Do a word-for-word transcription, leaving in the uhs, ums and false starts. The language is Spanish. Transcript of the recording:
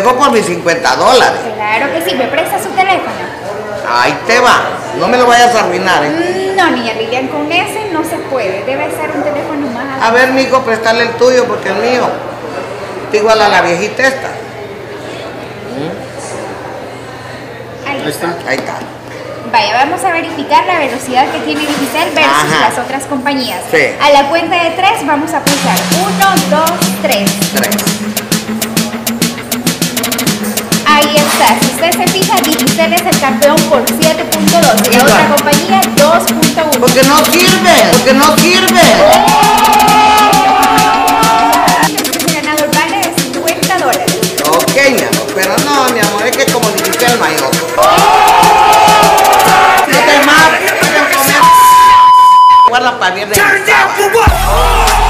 dejo por mis cincuenta dólares. Claro que sí, ¿me presta su teléfono? Ahí te va, no me lo vayas a arruinar, ¿eh? No, niña Lilian, con ese no se puede. Debe ser un teléfono más. A ver, mijo, prestarle el tuyo porque el mío está igual a la viejita esta. Ahí está. Ahí está. Vaya, vamos a verificar la velocidad que tiene Digicel versus Ajá. las otras compañías. Sí. A la cuenta de tres vamos a pulsar. Uno, dos, tres. Tres. Ahí está. Si usted se fija, Digicel es el campeón por siete punto dos y la Igual. otra compañía dos punto uno. Porque no sirve, porque no sirve. El ganador vale de cincuenta dólares. Ok, mi amor, pero no, mi amor, es que como dijiste el mayor. No te mates, guarda para viernes.